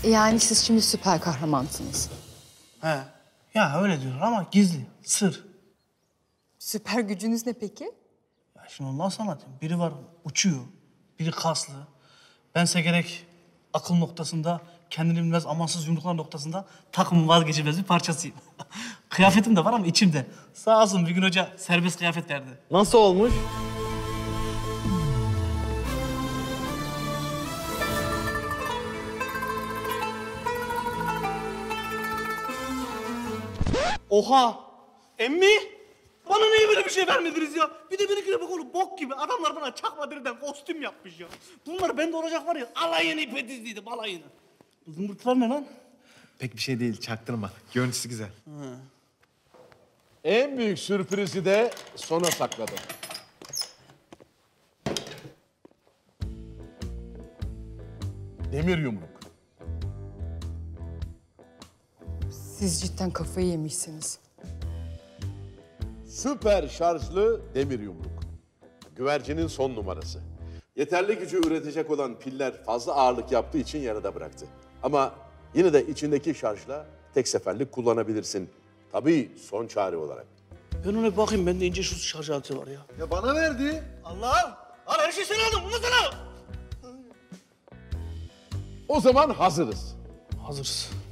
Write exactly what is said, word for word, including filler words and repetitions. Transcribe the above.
Yani siz şimdi süper kahramansınız. He. Ya öyle diyorlar ama gizli, sır. Süper gücünüz ne peki? Ya şimdi nasıl anlatayım? Biri var uçuyor, biri kaslı. Bense gerek akıl noktasında, kendini bilmez amansız yumruklar noktasında takımın vazgeçilmez bir parçasıyım. Kıyafetim de var ama içimde. Sağ olsun bir gün hoca serbest kıyafet verdi. Nasıl olmuş? Oha! Emmi! Bana niye böyle bir şey vermediniz ya? Bir de benimkine bak oğlum bok gibi. Adamlar bana çakma deriden kostüm yapmış ya. Bunlar bende olacak var ya alayını ipe dizdiydim alayını. Bu zımbırtılar ne lan? Pek bir şey değil, çaktırma. Görüntüsü güzel. En büyük sürprizi de sona sakladım. Demir yumruk. Siz cidden kafayı yemişsiniz. Süper şarjlı demir yumruk. Güvercinin son numarası. Yeterli gücü üretecek olan piller fazla ağırlık yaptığı için yarıda bıraktı. Ama yine de içindeki şarjla tek seferlik kullanabilirsin. Tabii son çare olarak. Ben ona bir bakayım bende ince şu şarj aleti var ya. Ya bana verdi. Allah'ım! Al her şeyi sen aldın bunu sana. O zaman hazırız. Hazırız.